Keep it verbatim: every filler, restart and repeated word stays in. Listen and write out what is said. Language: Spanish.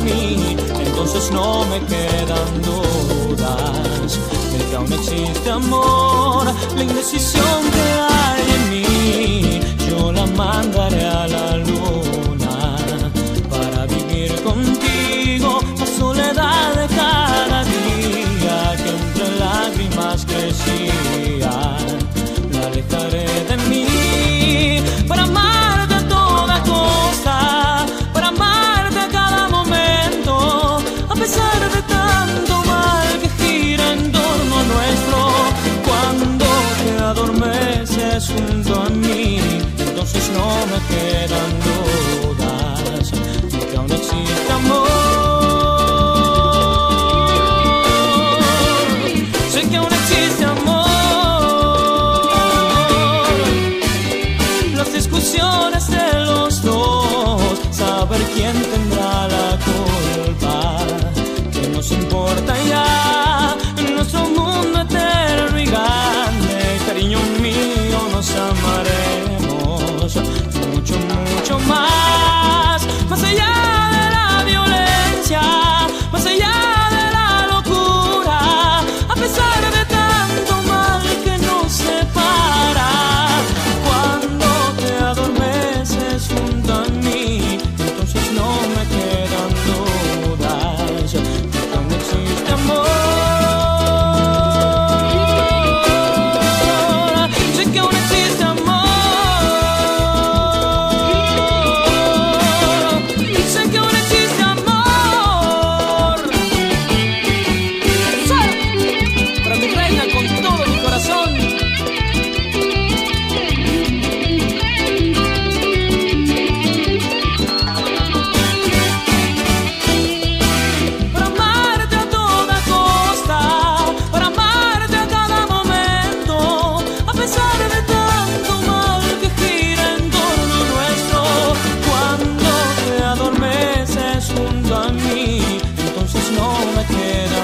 mí, entonces no me quedan dudas de que aún existe amor. La indecisión que hay en mí, yo la mandaré a la luna para vivir contigo la soledad de cada día que entre lágrimas crecía. La alejaré de mí para amarte a toda costa, para amarte a cada momento, a pesar de tanto mal que gira en torno a nuestro. Cuando te adormeces junto a mí, entonces no me quedan dudas de que aún existe amor. Sé que aún existe amor. Las discusiones de los dos, saber quién tendrá la culpa, que nos importa ya en nuestro mundo eterno y grande. Cariño mío, nos amaremos mucho, mucho más, más allá de la violencia, más allá de la locura, a pesar de tanto mal que nos separa. Cuando te adormeces junto a mí, entonces no me quedan dudas de que aún existe amor. Sé que aún existe amor. Sé que aún existe amor. Para mi reina con todo mi corazón. Para amarte a toda costa, para amarte a cada momento, a pesar de tanto mal que gira en torno nuestro. Cuando te adormeces junto a mí, entonces no me queda